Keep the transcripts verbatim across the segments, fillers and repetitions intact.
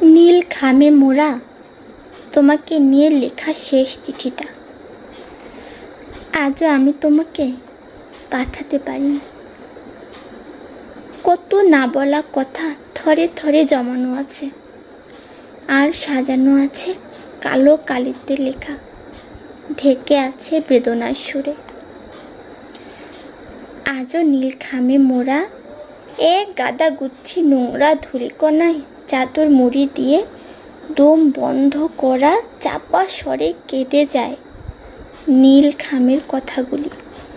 নীল খামে মোড়া তোমাকে নিয়ে লেখা শেষ চিঠিটা আজও আমি তোমাকে পাঠাতে পারিনি। কত না বলা কথা থরে থরে জমানো আছে, আর সাজানো আছে কালো কালিতে লেখা, ঢেকে আছে বেদনার সুরে। আজও নীল খামে মোড়া এক গাদা গুচ্ছি নোংরা ধূলিকণায় চাদর মুড়ি দিয়ে দম বন্ধ করা চাপা স্বরে কেটে যায় নীল খামের কথাগুলি।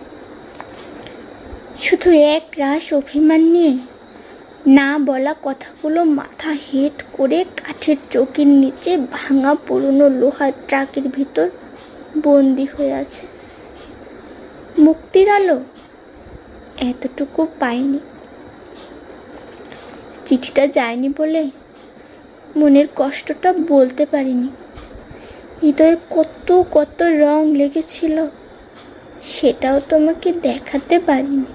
শুধু এক রাশ অভিমান নিয়ে না বলা কথাগুলো মাথা হেঁট করে কাঠের চৌকির নিচে ভাঙা পুরনো লোহার ট্রাকের ভিতর বন্দি হয়ে আছে। মুক্তির আলো এতটুকু পাইনি। চিঠিটা যায়নি বলে মনের কষ্টটা বলতে পারিনি। হৃদয়ে কত কত রং লেগেছিল সেটাও তোমাকে দেখাতে পারিনি।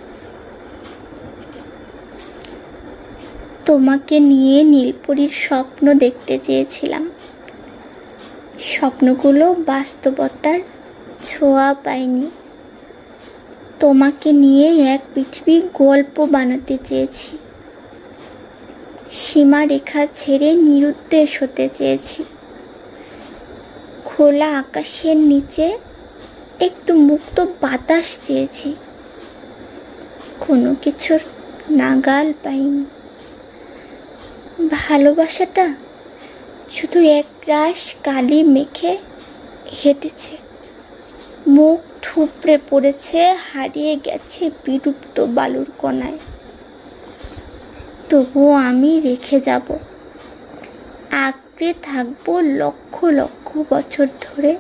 তোমাকে নিয়ে নীলপরীর স্বপ্ন দেখতে চেয়েছিলাম। স্বপ্নগুলো বাস্তবতার ছোঁয়া পায়নি। তোমাকে নিয়ে এক পৃথিবী গল্প বানাতে চেয়েছি। সীমারেখা ছেড়ে নিরুদ্দেশ হতে চেয়েছি। খোলা আকাশের নিচে একটু মুক্ত বাতাস চেয়েছি। কোনো কিছুর নাগাল পাইনি। ভালোবাসাটা শুধু এক রাশ কালি মেখে হেঁটেছে, মুখ থুবড়ে পড়েছে, হারিয়ে গেছে বিলুপ্ত বালুর কণায়। তবুও আমি রেখে যাব, আঁকড়ে থাকবো লক্ষ লক্ষ বছর ধরে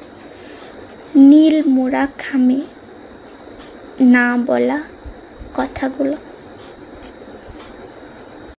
নীল মোড়া খামে না বলা কথাগুলো।